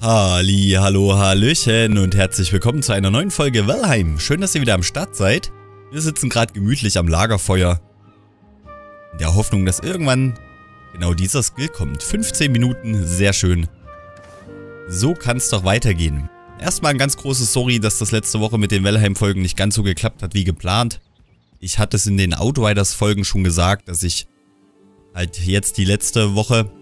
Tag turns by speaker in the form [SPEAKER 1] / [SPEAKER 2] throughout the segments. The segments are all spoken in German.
[SPEAKER 1] Halli, hallo, hallöchen und herzlich willkommen zu einer neuen Folge Valheim. Schön, dass ihr wieder am Start seid. Wir sitzen gerade gemütlich am Lagerfeuer. In der Hoffnung, dass irgendwann genau dieser Skill kommt. 15 Minuten, sehr schön. So kann es doch weitergehen. Erstmal ein ganz großes Sorry, dass das letzte Woche mit den Valheim-Folgen nicht ganz so geklappt hat wie geplant. Ich hatte es in den Outriders-Folgen schon gesagt, dass ich halt jetzt die letzte Woche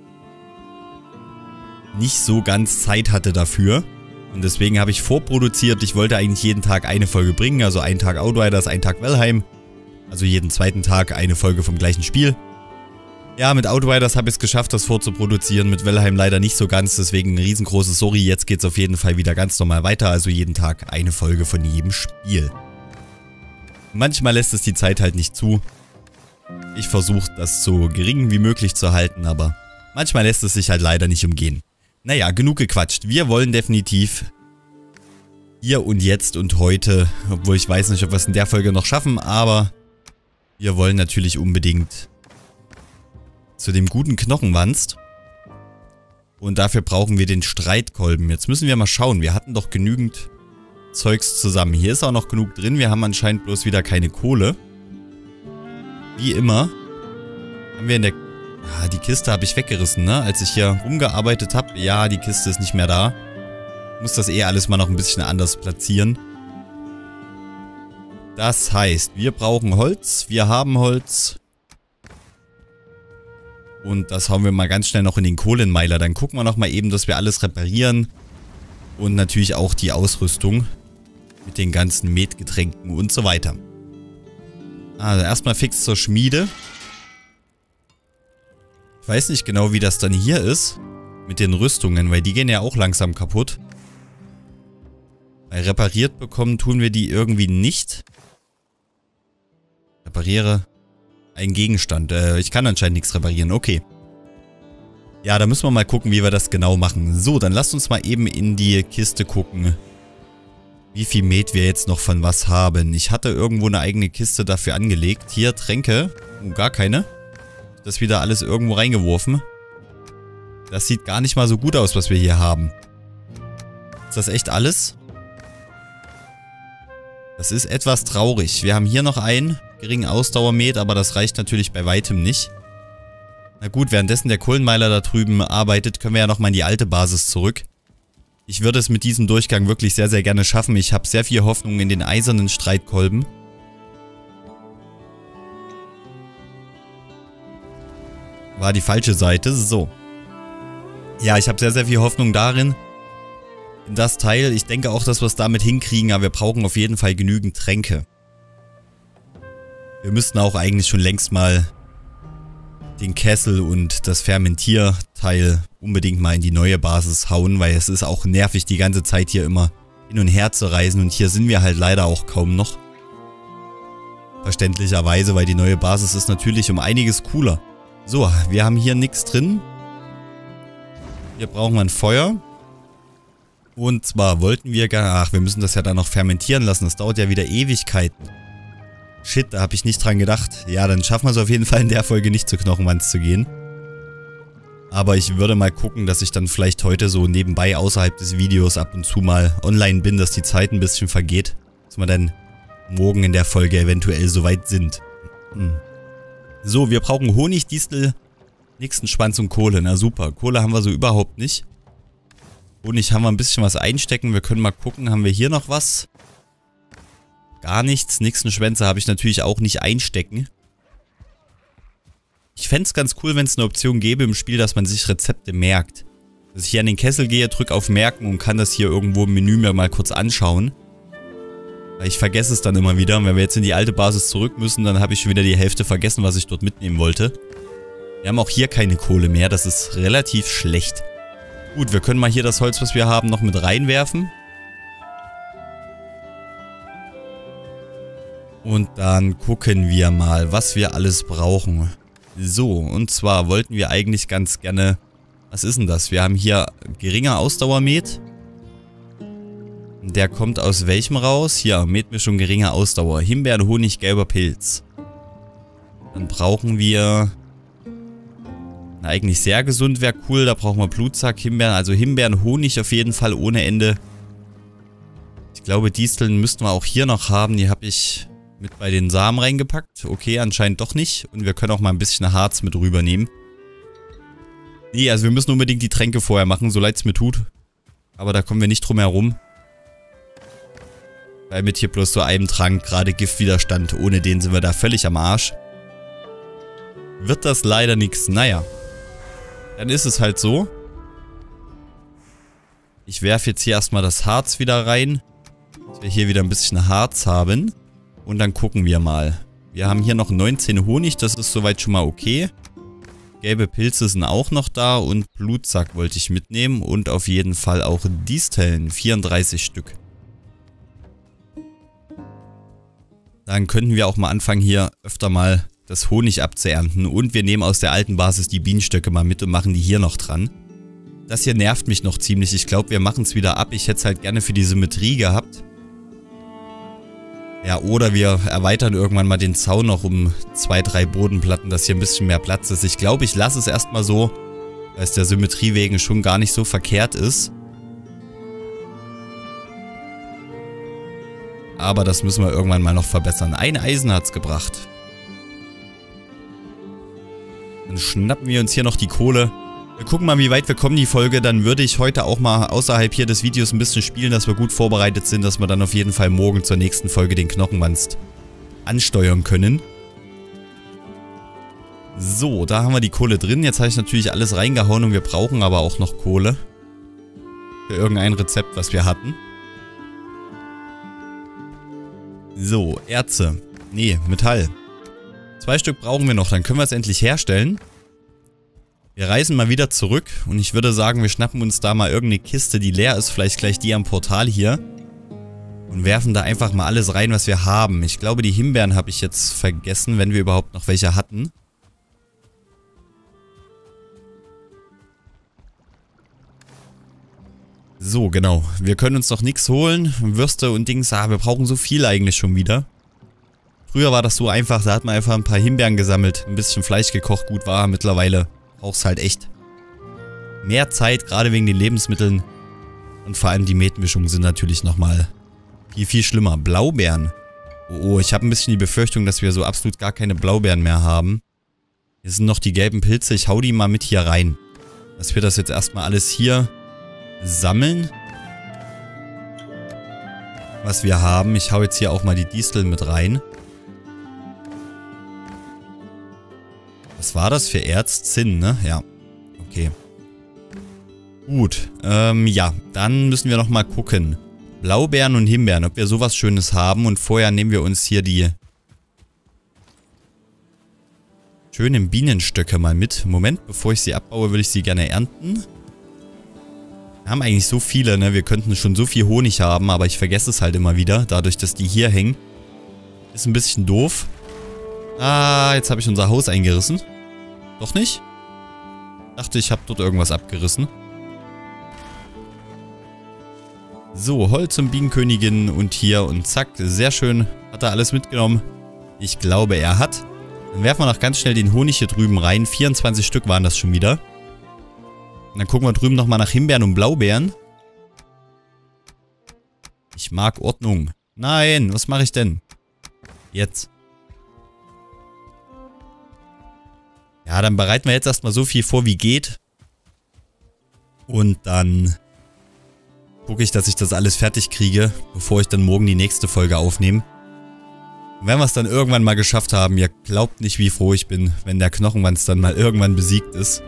[SPEAKER 1] nicht so ganz Zeit hatte dafür. Und deswegen habe ich vorproduziert. Ich wollte eigentlich jeden Tag eine Folge bringen. Also einen Tag Outriders, einen Tag Valheim. Also jeden zweiten Tag eine Folge vom gleichen Spiel. Ja, mit Outriders habe ich es geschafft, das vorzuproduzieren. Mit Valheim leider nicht so ganz. Deswegen ein riesengroßes Sorry. Jetzt geht es auf jeden Fall wieder ganz normal weiter. Also jeden Tag eine Folge von jedem Spiel. Manchmal lässt es die Zeit halt nicht zu. Ich versuche das so gering wie möglich zu halten. Aber manchmal lässt es sich halt leider nicht umgehen. Naja, genug gequatscht. Wir wollen definitiv hier und jetzt und heute, obwohl ich weiß nicht, ob wir es in der Folge noch schaffen, aber wir wollen natürlich unbedingt zu dem guten Knochenwanst. Und dafür brauchen wir den Streitkolben. Jetzt müssen wir mal schauen. Wir hatten doch genügend Zeugs zusammen. Hier ist auch noch genug drin. Wir haben anscheinend bloß wieder keine Kohle. Wie immer haben wir in der... Ah, die Kiste habe ich weggerissen, ne? Als ich hier rumgearbeitet habe. Ja, die Kiste ist nicht mehr da. Ich muss das alles mal noch ein bisschen anders platzieren. Das heißt, wir brauchen Holz. Wir haben Holz. Und das hauen wir mal ganz schnell noch in den Kohlenmeiler. Dann gucken wir noch mal eben, dass wir alles reparieren. Und natürlich auch die Ausrüstung. Mit den ganzen Metgetränken und so weiter. Also erstmal fix zur Schmiede. Ich weiß nicht genau, wie das dann hier ist. Mit den Rüstungen, weil die gehen ja auch langsam kaputt. Weil repariert bekommen tun wir die irgendwie nicht. Repariere einen Gegenstand. Ich kann anscheinend nichts reparieren. Okay. Ja, da müssen wir mal gucken, wie wir das genau machen. So, dann lasst uns mal eben in die Kiste gucken. Wie viel Met wir jetzt noch von was haben. Ich hatte irgendwo eine eigene Kiste dafür angelegt. Hier, Tränke. Oh, gar keine. Das wieder alles irgendwo reingeworfen. Das sieht gar nicht mal so gut aus, was wir hier haben. Ist das echt alles? Das ist etwas traurig. Wir haben hier noch einen geringen Ausdauermet, aber das reicht natürlich bei weitem nicht. Na gut, währenddessen der Kohlenmeiler da drüben arbeitet, können wir ja nochmal in die alte Basis zurück. Ich würde es mit diesem Durchgang wirklich sehr, sehr gerne schaffen. Ich habe sehr viel Hoffnung in den eisernen Streitkolben. War die falsche Seite. So. Ja, ich habe sehr, sehr viel Hoffnung darin. In das Teil. Ich denke auch, dass wir es damit hinkriegen, aber wir brauchen auf jeden Fall genügend Tränke. Wir müssten auch eigentlich schon längst mal den Kessel und das Fermentierteil unbedingt mal in die neue Basis hauen, weil es ist auch nervig, die ganze Zeit hier immer hin und her zu reisen. Und hier sind wir halt leider auch kaum noch. Verständlicherweise, weil die neue Basis ist natürlich um einiges cooler. So, wir haben hier nichts drin. Hier brauchen wir ein Feuer. Und zwar wollten wir gar... Ach, wir müssen das ja dann noch fermentieren lassen. Das dauert ja wieder Ewigkeiten. Shit, da habe ich nicht dran gedacht. Ja, dann schaffen wir es auf jeden Fall in der Folge nicht, zu Knochenwanst zu gehen. Aber ich würde mal gucken, dass ich dann vielleicht heute so nebenbei außerhalb des Videos ab und zu mal online bin, dass die Zeit ein bisschen vergeht. Dass wir dann morgen in der Folge eventuell soweit sind. So, wir brauchen Honig, Distel, nächsten Schwanz und Kohle. Na super, Kohle haben wir so überhaupt nicht. Honig haben wir ein bisschen was einstecken. Wir können mal gucken, haben wir hier noch was? Gar nichts. Nächsten Schwänze habe ich natürlich auch nicht einstecken. Ich fände es ganz cool, wenn es eine Option gäbe im Spiel, dass man sich Rezepte merkt. Dass ich hier an den Kessel gehe, drücke auf Merken und kann das hier irgendwo im Menü mir mal kurz anschauen. Weil ich vergesse es dann immer wieder. Und wenn wir jetzt in die alte Basis zurück müssen, dann habe ich schon wieder die Hälfte vergessen, was ich dort mitnehmen wollte. Wir haben auch hier keine Kohle mehr. Das ist relativ schlecht. Gut, wir können mal hier das Holz, was wir haben, noch mit reinwerfen. Und dann gucken wir mal, was wir alles brauchen. So, und zwar wollten wir eigentlich ganz gerne... Was ist denn das? Wir haben hier geringer Ausdauermet. Der kommt aus welchem raus? Hier, Metmischung geringer Ausdauer. Himbeeren, Honig, gelber Pilz. Dann brauchen wir Na, eigentlich sehr gesund wäre cool. Da brauchen wir Blutsack, Himbeeren. Also Himbeeren, Honig auf jeden Fall ohne Ende. Ich glaube, Disteln müssten wir auch hier noch haben. Die habe ich mit bei den Samen reingepackt. Okay, anscheinend doch nicht. Und wir können auch mal ein bisschen Harz mit rübernehmen. Nee, also wir müssen unbedingt die Tränke vorher machen, so leid es mir tut. Aber da kommen wir nicht drum herum. Weil mit hier bloß so einem Trank gerade Giftwiderstand. Ohne den sind wir da völlig am Arsch. Wird das leider nichts. Naja. Dann ist es halt so. Ich werfe jetzt hier erstmal das Harz wieder rein. Dass wir hier wieder ein bisschen Harz haben. Und dann gucken wir mal. Wir haben hier noch 19 Honig. Das ist soweit schon mal okay. Gelbe Pilze sind auch noch da. Und Blutsack wollte ich mitnehmen. Und auf jeden Fall auch Disteln. 34 Stück. Dann könnten wir auch mal anfangen, hier öfter mal das Honig abzuernten. Und wir nehmen aus der alten Basis die Bienenstöcke mal mit und machen die hier noch dran. Das hier nervt mich noch ziemlich. Ich glaube, wir machen es wieder ab. Ich hätte es halt gerne für die Symmetrie gehabt. Ja, oder wir erweitern irgendwann mal den Zaun noch um 2, 3 Bodenplatten, dass hier ein bisschen mehr Platz ist. Ich glaube, ich lasse es erstmal so, weil es der Symmetrie wegen schon gar nicht so verkehrt ist. Aber das müssen wir irgendwann mal noch verbessern. Ein Eisen hat es gebracht. Dann schnappen wir uns hier noch die Kohle. Wir gucken mal, wie weit wir kommen, die Folge. Dann würde ich heute auch mal außerhalb hier des Videos ein bisschen spielen, dass wir gut vorbereitet sind, dass wir dann auf jeden Fall morgen zur nächsten Folge den Knochenwanst ansteuern können. So, da haben wir die Kohle drin. Jetzt habe ich natürlich alles reingehauen und wir brauchen aber auch noch Kohle. Für irgendein Rezept, was wir hatten. So, Erze. Nee, Metall. 2 Stück brauchen wir noch, dann können wir es endlich herstellen. Wir reisen mal wieder zurück und ich würde sagen, wir schnappen uns da mal irgendeine Kiste, die leer ist, vielleicht gleich die am Portal hier. Und werfen da einfach mal alles rein, was wir haben. Ich glaube, die Himbeeren habe ich jetzt vergessen, wenn wir überhaupt noch welche hatten. So, genau. Wir können uns noch nichts holen. Würste und Dings. Ah, wir brauchen so viel eigentlich schon wieder. Früher war das so einfach. Da hat man einfach ein paar Himbeeren gesammelt. Ein bisschen Fleisch gekocht, gut war. Mittlerweile brauchst halt echt mehr Zeit, gerade wegen den Lebensmitteln. Und vor allem die Metmischungen sind natürlich nochmal viel, viel schlimmer. Blaubeeren. Oh, ich habe ein bisschen die Befürchtung, dass wir so absolut gar keine Blaubeeren mehr haben. Hier sind noch die gelben Pilze. Ich hau die mal mit hier rein. Dass wir das jetzt erstmal alles hier sammeln, was wir haben. Ich hau jetzt hier auch mal die Disteln mit rein. Was war das für Erz? Zinn, ne? Ja. Okay. Gut. Ja. Dann müssen wir noch mal gucken. Blaubeeren und Himbeeren, ob wir sowas Schönes haben. Und vorher nehmen wir uns hier die schönen Bienenstöcke mal mit. Moment, bevor ich sie abbaue, würde ich sie gerne ernten. Wir haben eigentlich so viele, ne? Wir könnten schon so viel Honig haben, aber ich vergesse es halt immer wieder, dadurch, dass die hier hängen. Ist ein bisschen doof. Ah, jetzt habe ich unser Haus eingerissen. Doch nicht? Dachte, ich habe dort irgendwas abgerissen. So, Holz und Bienenkönigin und hier und zack, sehr schön. Hat er alles mitgenommen? Ich glaube, er hat. Dann werfen wir noch ganz schnell den Honig hier drüben rein. 24 Stück waren das schon wieder. Und dann gucken wir drüben nochmal nach Himbeeren und Blaubeeren. Ich mag Ordnung. Nein, was mache ich denn? Jetzt. Ja, dann bereiten wir jetzt erstmal so viel vor, wie geht. Und dann gucke ich, dass ich das alles fertig kriege, bevor ich dann morgen die nächste Folge aufnehme. Und wenn wir es dann irgendwann mal geschafft haben, ihr glaubt nicht, wie froh ich bin, wenn der Knochenwanst dann mal irgendwann besiegt ist.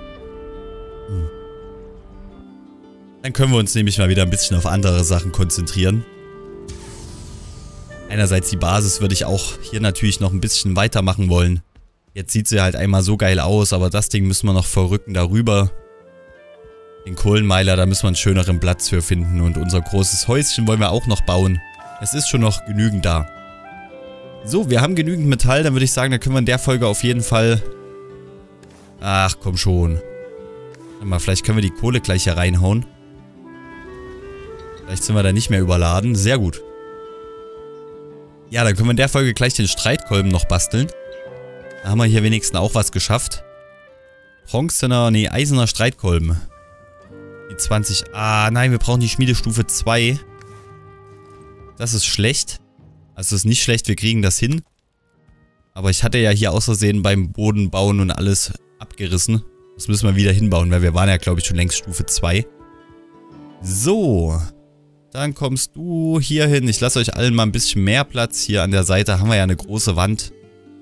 [SPEAKER 1] Dann können wir uns nämlich mal wieder ein bisschen auf andere Sachen konzentrieren. Einerseits die Basis würde ich auch hier natürlich noch ein bisschen weitermachen wollen. Jetzt sieht sie halt einmal so geil aus, aber das Ding müssen wir noch verrücken darüber. Den Kohlenmeiler, da müssen wir einen schöneren Platz für finden. Und unser großes Häuschen wollen wir auch noch bauen. Es ist schon noch genügend da. So, wir haben genügend Metall, dann würde ich sagen, da können wir in der Folge auf jeden Fall... Ach, komm schon. Warte mal, vielleicht können wir die Kohle gleich hier reinhauen. Vielleicht sind wir da nicht mehr überladen. Sehr gut. Ja, dann können wir in der Folge gleich den Streitkolben noch basteln. Da haben wir hier wenigstens auch was geschafft. Bronzener, nee, eiserner Streitkolben. Die 20. Ah, nein, wir brauchen die Schmiedestufe 2. Das ist schlecht. Also ist nicht schlecht, wir kriegen das hin. Aber ich hatte ja hier aus Versehen beim Boden bauen und alles abgerissen. Das müssen wir wieder hinbauen, weil wir waren ja, glaube ich, schon längst Stufe 2. So. Dann kommst du hier hin. Ich lasse euch allen mal ein bisschen mehr Platz. Hier an der Seite haben wir ja eine große Wand.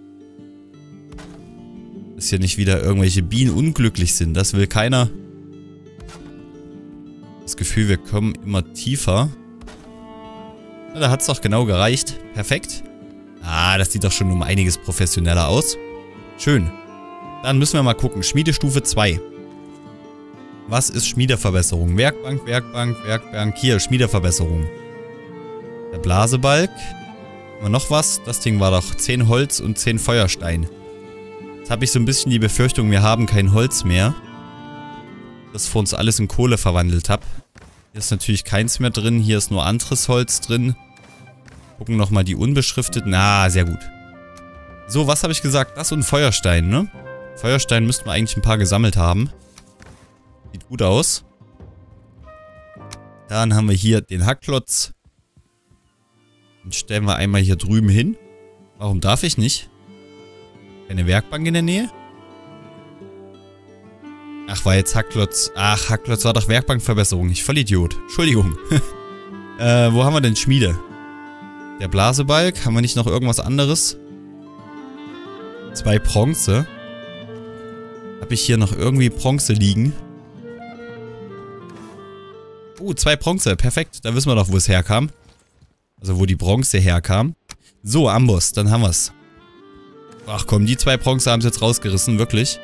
[SPEAKER 1] Dass hier nicht wieder irgendwelche Bienen unglücklich sind. Das will keiner. Das Gefühl, wir kommen immer tiefer. Ja, da hat es doch genau gereicht. Perfekt. Ah, das sieht doch schon um einiges professioneller aus. Schön. Dann müssen wir mal gucken. Schmiedestufe 2. Was ist Schmiedeverbesserung? Werkbank, Werkbank, Werkbank. Hier, Schmiedeverbesserung. Der Blasebalg. Haben wir noch was? Das Ding war doch 10 Holz und 10 Feuerstein. Jetzt habe ich so ein bisschen die Befürchtung, wir haben kein Holz mehr. Das für uns alles in Kohle verwandelt habe. Hier ist natürlich keins mehr drin. Hier ist nur anderes Holz drin. Gucken nochmal die unbeschrifteten. Ah, sehr gut. So, was habe ich gesagt? Das und Feuerstein, ne? Feuerstein müssten wir eigentlich ein paar gesammelt haben. Sieht gut aus. Dann haben wir hier den Hackklotz. Den stellen wir einmal hier drüben hin. Warum darf ich nicht? Eine Werkbank in der Nähe? Ach, war jetzt Hackklotz. Ach, Hackklotz war doch Werkbankverbesserung. Ich Vollidiot. Entschuldigung. Wo haben wir denn Schmiede? Der Blasebalg. Haben wir nicht noch irgendwas anderes? 2 Bronze. Habe ich hier noch irgendwie Bronze liegen? 2 Bronze. Perfekt. Da wissen wir doch, wo es herkam. Also, wo die Bronze herkam. So, Amboss. Dann haben wir es. Ach komm, die 2 Bronze haben es jetzt rausgerissen. Wirklich.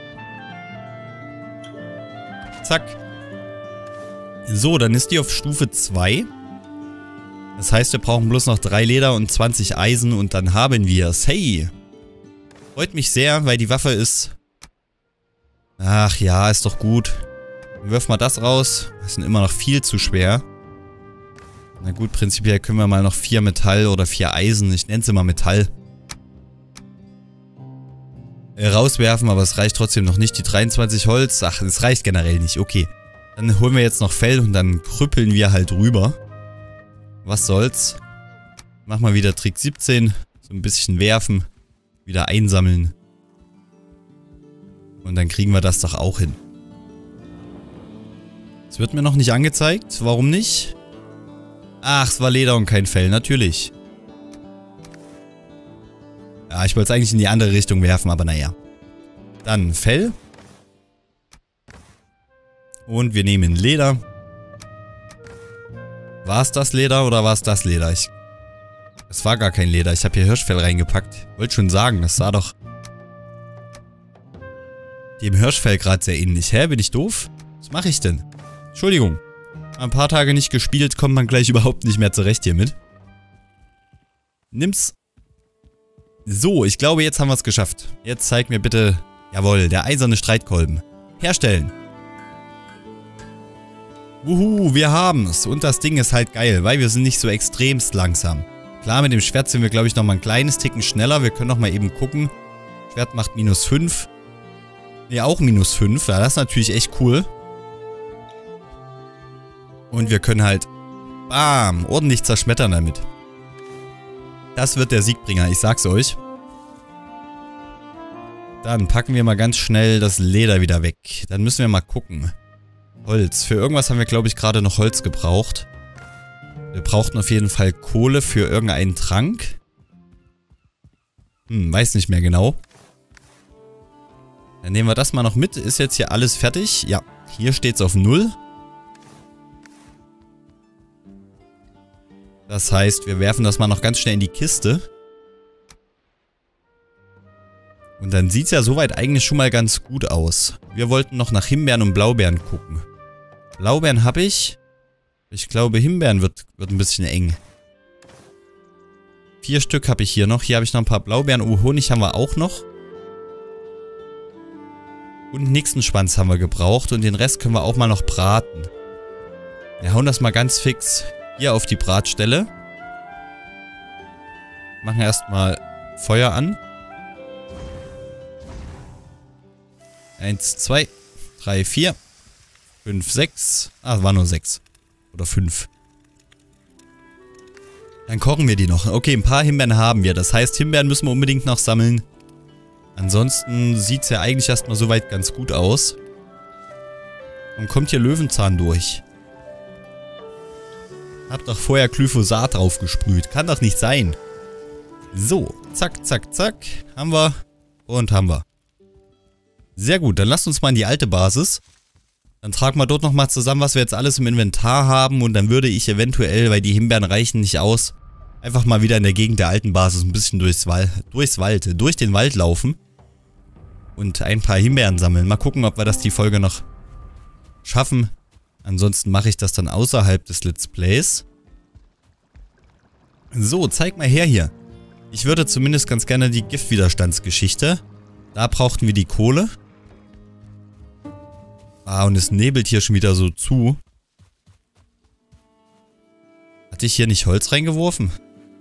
[SPEAKER 1] Zack. So, dann ist die auf Stufe 2. Das heißt, wir brauchen bloß noch 3 Leder und 20 Eisen und dann haben wir es. Hey! Freut mich sehr, weil die Waffe ist... Ach ja, ist doch gut. Wirf mal das raus. Das ist immer noch viel zu schwer. Na gut, prinzipiell können wir mal noch 4 Metall oder 4 Eisen. Ich nenne es immer Metall. Rauswerfen, aber es reicht trotzdem noch nicht. Die 23 Holz, ach, es reicht generell nicht. Okay, dann holen wir jetzt noch Fell und dann krüppeln wir halt rüber. Was soll's. Mach mal wieder Trick 17. So ein bisschen werfen. Wieder einsammeln. Und dann kriegen wir das doch auch hin. Es wird mir noch nicht angezeigt. Warum nicht? Ach, es war Leder und kein Fell. Natürlich. Ja, ich wollte es eigentlich in die andere Richtung werfen, aber naja. Dann Fell. Und wir nehmen Leder. War es das Leder oder war es das Leder? Es war gar kein Leder. Ich habe hier Hirschfell reingepackt. Wollte schon sagen, das sah doch dem Hirschfell gerade sehr ähnlich. Hä, bin ich doof? Was mache ich denn? Entschuldigung. Ein paar Tage nicht gespielt, kommt man gleich überhaupt nicht mehr zurecht hiermit. Nimm's. So, ich glaube, jetzt haben wir es geschafft. Jetzt zeig mir bitte... Jawohl, der eiserne Streitkolben. Herstellen. Wuhu, wir haben's. Und das Ding ist halt geil, weil wir sind nicht so extremst langsam. Klar, mit dem Schwert sind wir, glaube ich, nochmal ein kleines Ticken schneller. Wir können nochmal eben gucken. Schwert macht -5. Ne, auch -5. Ja, das ist natürlich echt cool. Und wir können halt... Bam! Ordentlich zerschmettern damit. Das wird der Siegbringer, ich sag's euch. Dann packen wir mal ganz schnell das Leder wieder weg. Dann müssen wir mal gucken. Holz. Für irgendwas haben wir, glaube ich, gerade noch Holz gebraucht. Wir brauchten auf jeden Fall Kohle für irgendeinen Trank. Weiß nicht mehr genau. Dann nehmen wir das mal noch mit. Ist jetzt hier alles fertig? Ja, hier steht's auf 0. Das heißt, wir werfen das mal noch ganz schnell in die Kiste. Und dann sieht es ja soweit eigentlich schon mal ganz gut aus. Wir wollten noch nach Himbeeren und Blaubeeren gucken. Blaubeeren habe ich. Ich glaube, Himbeeren wird ein bisschen eng. 4 Stück habe ich hier noch. Hier habe ich noch ein paar Blaubeeren. Oh, Honig haben wir auch noch. Und Nixenschwanz haben wir gebraucht. Und den Rest können wir auch mal noch braten. Wir hauen das mal ganz fix hier auf die Bratstelle. Machen erstmal Feuer an. 1, 2, 3, 4, 5, 6. Ah, war nur 6. Oder 5. Dann kochen wir die noch. Okay, ein paar Himbeeren haben wir. Das heißt, Himbeeren müssen wir unbedingt noch sammeln. Ansonsten sieht es ja eigentlich erstmal soweit ganz gut aus. Und kommt hier Löwenzahn durch. Hab doch vorher Glyphosat drauf gesprüht. Kann doch nicht sein. So, zack, zack, zack. Haben wir. Und haben wir. Sehr gut, dann lasst uns mal in die alte Basis. Dann tragen wir dort nochmal zusammen, was wir jetzt alles im Inventar haben. Und dann würde ich eventuell, weil die Himbeeren reichen nicht aus, einfach mal wieder in der Gegend der alten Basis ein bisschen durch den Wald laufen. Und ein paar Himbeeren sammeln. Mal gucken, ob wir das die Folge noch schaffen. Ansonsten mache ich das dann außerhalb des Let's Plays. So, zeig mal her hier. Ich würde zumindest ganz gerne die Giftwiderstandsgeschichte. Da brauchten wir die Kohle. Ah, und es nebelt hier schon wieder so zu. Hatte ich hier nicht Holz reingeworfen?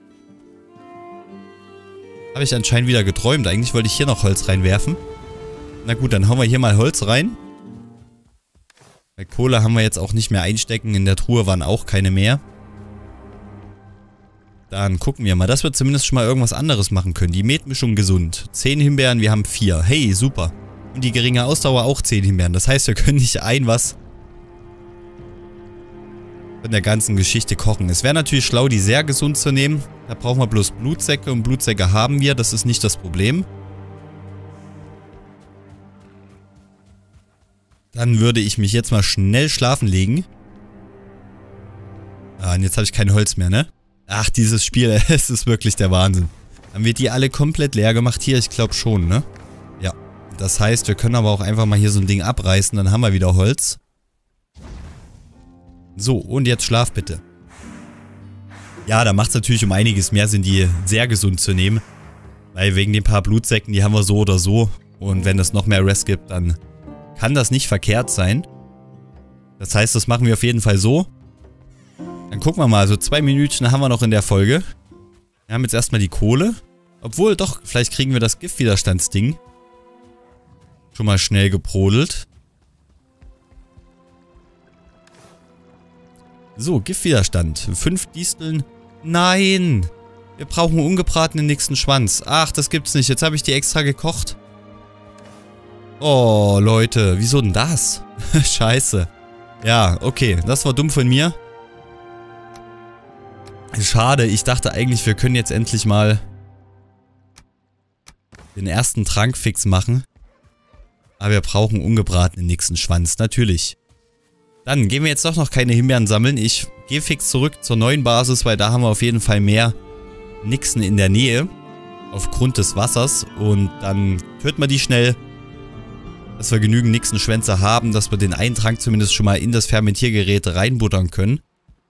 [SPEAKER 1] Habe ich anscheinend wieder geträumt. Eigentlich wollte ich hier noch Holz reinwerfen. Na gut, dann hauen wir hier mal Holz rein. Bei Kohle haben wir jetzt auch nicht mehr einstecken. In der Truhe waren auch keine mehr. Dann gucken wir mal, dass wir zumindest schon mal irgendwas anderes machen können. Die Metmischung gesund. 10 Himbeeren, wir haben 4. Hey, super. Und die geringe Ausdauer auch 10 Himbeeren. Das heißt, wir können nicht was von der ganzen Geschichte kochen. Es wäre natürlich schlau, die sehr gesund zu nehmen. Da brauchen wir bloß Blutsäcke und Blutsäcke haben wir. Das ist nicht das Problem. Dann würde ich mich jetzt mal schnell schlafen legen. Ah, und jetzt habe ich kein Holz mehr, ne? Ach, dieses Spiel, es ist wirklich der Wahnsinn. Haben wir die alle komplett leer gemacht hier? Ich glaube schon, ne? Ja. Das heißt, wir können aber auch einfach mal hier so ein Ding abreißen, dann haben wir wieder Holz. So, und jetzt schlaf bitte. Ja, da macht es natürlich um einiges mehr Sinn, die sehr gesund zu nehmen. Weil wegen den paar Blutsäcken, die haben wir so oder so. Und wenn es noch mehr Rest gibt, dann kann das nicht verkehrt sein. Das heißt, das machen wir auf jeden Fall so. Dann gucken wir mal, so 2 Minuten haben wir noch in der Folge. Wir haben jetzt erstmal die Kohle. Obwohl, doch, vielleicht kriegen wir das Giftwiderstandsding schon mal schnell gebrodelt. So, Giftwiderstand. 5 Disteln. Nein! Wir brauchen ungebratenen nächsten Schwanz. Ach, das gibt's nicht. Jetzt habe ich die extra gekocht. Oh, Leute. Wieso denn das? Scheiße. Ja, okay. Das war dumm von mir. Schade. Ich dachte eigentlich, wir können jetzt endlich mal den ersten Trank fix machen. Aber wir brauchen ungebratenen nächsten Schwanz. Natürlich. Dann gehen wir jetzt doch noch keine Himbeeren sammeln. Ich gehe fix zurück zur neuen Basis, weil da haben wir auf jeden Fall mehr Nixen in der Nähe. Aufgrund des Wassers. Und dann töten wir die schnell. Dass wir genügend Nixenschwänze haben, dass wir den einen Trank zumindest schon mal in das Fermentiergerät reinbuttern können.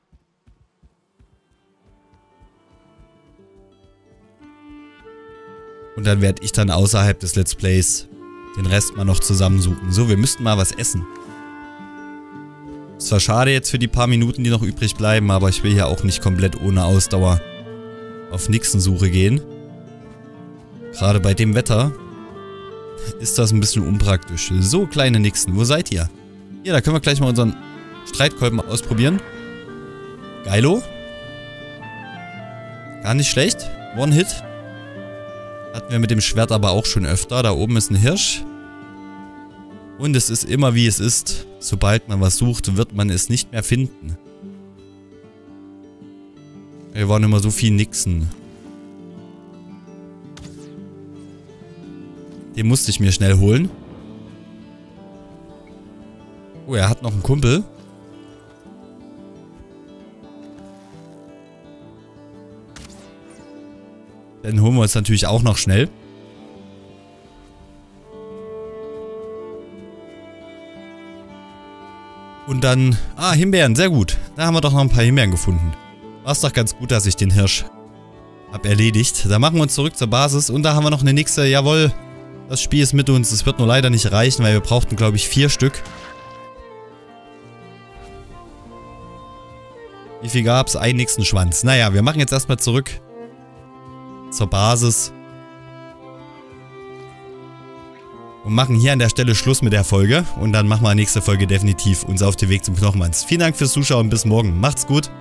[SPEAKER 1] Und dann werde ich dann außerhalb des Let's Plays den Rest mal noch zusammensuchen. So, wir müssten mal was essen. Ist zwar schade jetzt für die paar Minuten, die noch übrig bleiben, aber ich will ja auch nicht komplett ohne Ausdauer auf Nixensuche gehen. Gerade bei dem Wetter ist das ein bisschen unpraktisch. So, kleine Nixen, wo seid ihr? Hier, da können wir gleich mal unseren Streitkolben ausprobieren. Geilo. Gar nicht schlecht. One-Hit. Hatten wir mit dem Schwert aber auch schon öfter. Da oben ist ein Hirsch. Und es ist immer wie es ist. Sobald man was sucht, wird man es nicht mehr finden. Wir waren immer so viel Nixen. Den musste ich mir schnell holen. Oh, er hat noch einen Kumpel. Den holen wir uns natürlich auch noch schnell. Und dann... Ah, Himbeeren, sehr gut. Da haben wir doch noch ein paar Himbeeren gefunden. War es doch ganz gut, dass ich den Hirsch habe erledigt. Da machen wir uns zurück zur Basis. Und da haben wir noch eine Nixe. Jawohl. Das Spiel ist mit uns. Es wird nur leider nicht reichen, weil wir brauchten, glaube ich, 4 Stück. Wie viel gab es? Einen nächsten Schwanz. Naja, wir machen jetzt erstmal zurück zur Basis. und machen hier an der Stelle Schluss mit der Folge. Und dann machen wir nächste Folge definitiv uns auf den Weg zum Knochenmanns. Vielen Dank fürs Zuschauen, bis morgen. Macht's gut.